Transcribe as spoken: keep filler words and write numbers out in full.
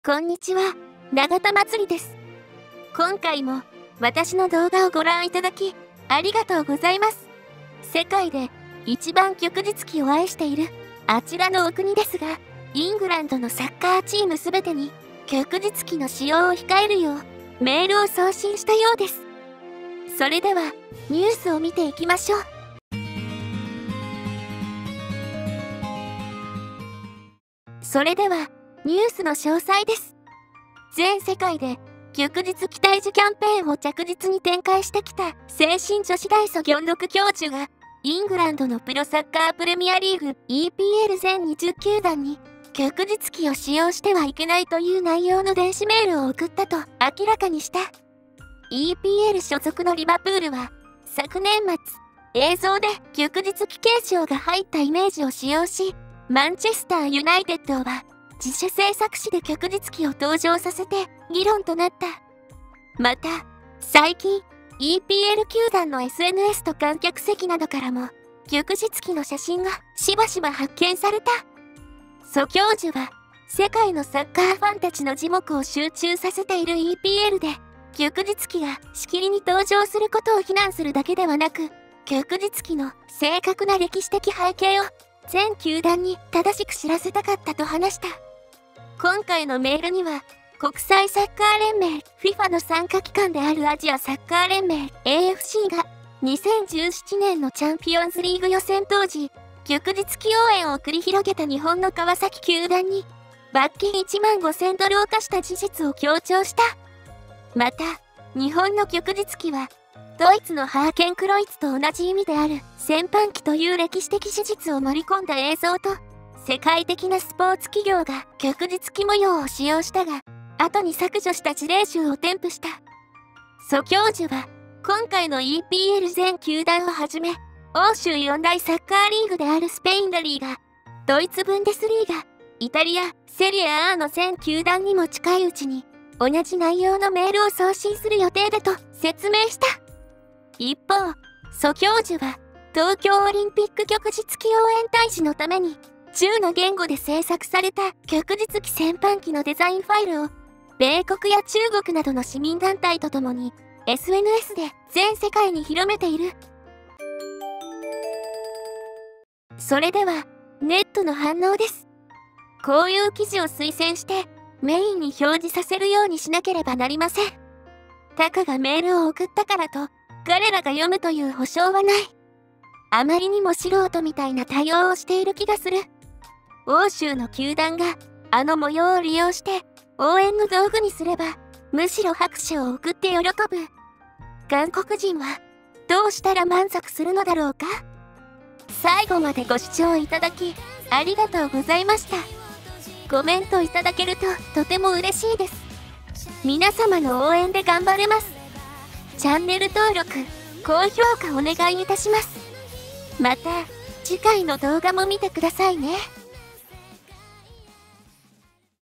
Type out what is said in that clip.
こんにちは、永田まつりです。今回も私の動画をご覧いただきありがとうございます。世界で一番旭日旗を愛しているあちらのお国ですが、イングランドのサッカーチームすべてに旭日旗の使用を控えるようメールを送信したようです。それではニュースを見ていきましょう。それではニュースの詳細です。全世界で旭日旗退治キャンペーンを着実に展開してきた聖心女子大祖元禄教授がイングランドのプロサッカープレミアリーグ イーピーエル 全にじゅう球団に旭日旗を使用してはいけないという内容の電子メールを送ったと明らかにした。 イーピーエル 所属のリバプールは昨年末映像で旭日旗継承が入ったイメージを使用し、マンチェスターユナイテッドは自主制作紙で旭日旗を登場させて議論となった。また最近 イーピーエル 球団の エスエヌエス と観客席などからも旭日旗の写真がしばしば発見された。祖教授は世界のサッカーファンたちの耳目を集中させている イーピーエル で旭日旗がしきりに登場することを非難するだけではなく、旭日旗の正確な歴史的背景を全球団に正しく知らせたかったと話した。今回のメールには国際サッカー連盟 フィファ の参加機関であるアジアサッカー連盟 エーエフシー がにせんじゅうななねんのチャンピオンズリーグ予選当時旭日旗応援を繰り広げた日本の川崎球団に罰金いちまんごせんドルを課した事実を強調した。また日本の旭日旗はドイツのハーケンクロイツと同じ意味である戦犯旗という歴史的事実を盛り込んだ映像と、世界的なスポーツ企業が旭日旗模様を使用したが後に削除した事例集を添付した。祖教授は今回の イーピーエル 全球団をはじめ欧州四大サッカーリーグであるスペインラリーガ、ドイツブンデスリーガ、イタリアセリア A の全球団にも近いうちに同じ内容のメールを送信する予定だと説明した。一方祖教授は東京オリンピック旭日旗応援大使のためにじゅうの言語で制作された旭日旗戦犯旗のデザインファイルを米国や中国などの市民団体とともに エスエヌエス で全世界に広めている。それではネットの反応です。こういう記事を推薦してメインに表示させるようにしなければなりません。タカがメールを送ったからと彼らが読むという保証はない。あまりにも素人みたいな対応をしている気がする。欧州の球団があの模様を利用して応援の道具にすればむしろ拍手を送って喜ぶ。韓国人はどうしたら満足するのだろうか。最後までご視聴いただきありがとうございました。コメントいただけるととても嬉しいです。皆様の応援で頑張れます。チャンネル登録、高評価お願いいたします。また次回の動画も見てくださいね。